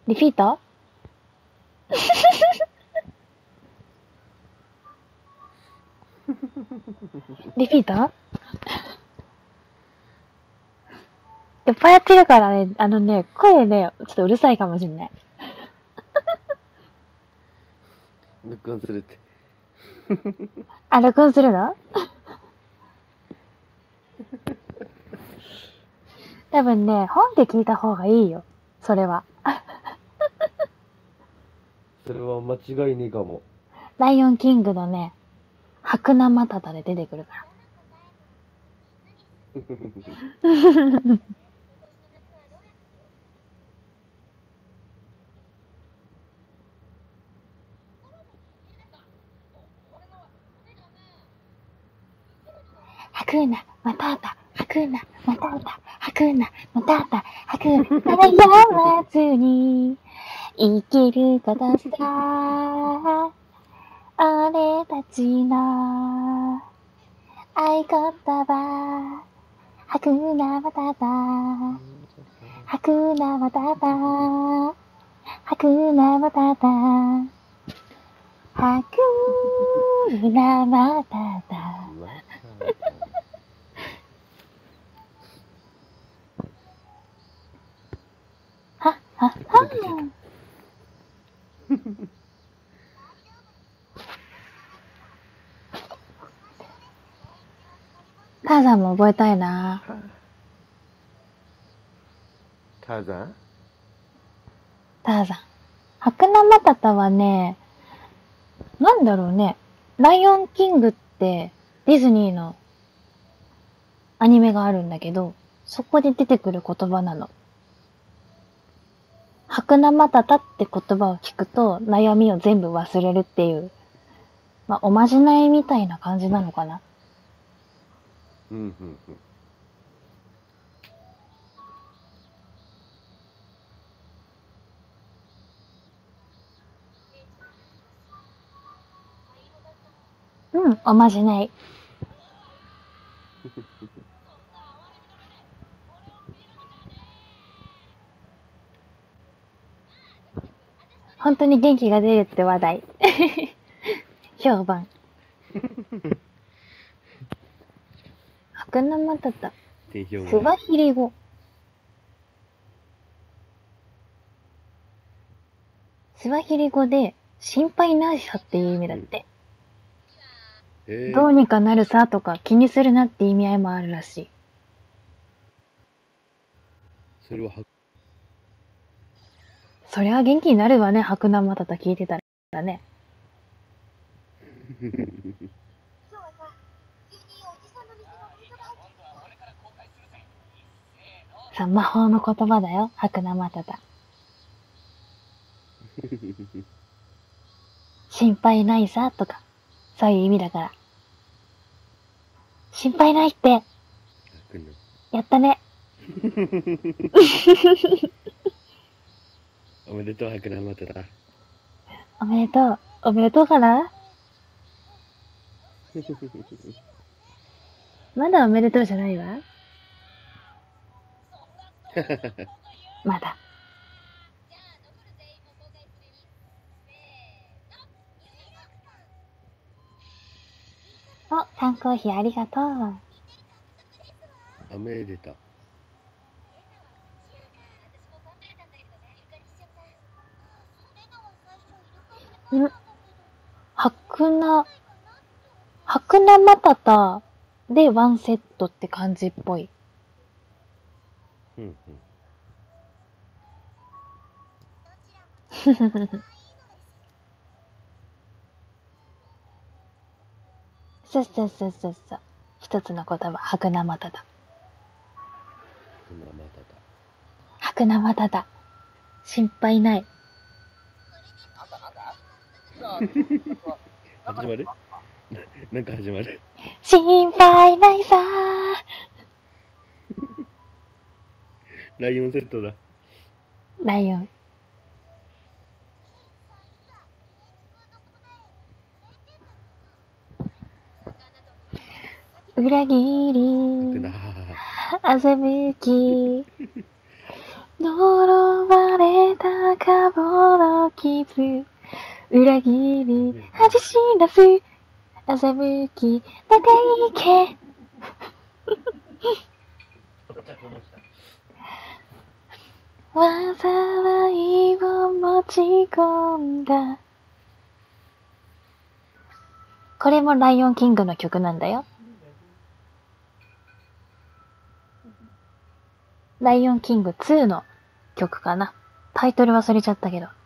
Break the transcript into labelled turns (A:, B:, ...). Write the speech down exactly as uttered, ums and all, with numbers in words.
A: リピーターリピーターいっぱいやってるからね、あのね、声ね、ちょっとうるさいかもしんない。
B: 録音するって。
A: あ、録音するの多分ね、本で聞いた方がいいよ。それは。
B: それは間違いねえかも。
A: ライオンキングのね、白生マタタで出てくるから。ハクーナ、マタータ、ハクーナ、マタータ、ハクーナ、マタータ、ハクーナ、悩まずに生きることさ、俺たちの合言葉、ハクーナ、マタータ、ハクーナ、マタータ、ハクーナ、マタータ、ハクーナ、マタータ。はっはっはターザンも覚えたいな。
B: ターザン
A: ターザン。白生マタタはね、なんだろうね。ライオンキングってディズニーのアニメがあるんだけど、そこで出てくる言葉なの。白生タタって言葉を聞くと悩みを全部忘れるっていう、まあ、おまじないみたいな感じなのかな。
B: うんうんうん。
A: うん、おまじない。本当に元気が出るって話題。評判。白生タタ。スワヒリ語。スワヒリ語で心配ないさっていう意味だって。
B: えー、
A: どうにかなるさとか気にするなって意味合いもあるらしい。
B: それはは
A: そりゃ元気になるわね、白生タタ聞いてたらね。さ、魔法の言葉だよ、白生タタ。心配ないさとか、そういう意味だから。心配ないって、やったね。
B: おめでとう、白生タタ。
A: おめでとう。おめでとうかなまだおめでとうじゃないわ。まだ。お、缶コーヒーありがとう。
B: おめでと
A: う。ん白な、白生タタでワンセットって感じっぽい。
B: うんうん。
A: そうそうそうそうそう。一つの言葉、白生タタ。白生タタ。心配ない。
B: 始まるな、なんか始まる。
A: 心配ないさ
B: ライオンセットだ。
A: ライオン。裏切り、欺き、呪われたか傷、裏切り、恥知らず、欺き、出ていけ。災いを持ち込んだ。これもライオンキングの曲なんだよ。ライオンキングツーの曲かな。タイトル忘れちゃったけど。